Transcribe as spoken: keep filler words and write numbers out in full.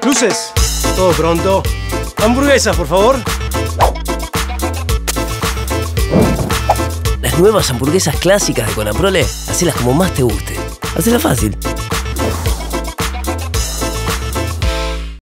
Luces, todo pronto. Hamburguesas, por favor. Las nuevas hamburguesas clásicas de Conaprole, hacelas como más te guste. Hacelas fácil.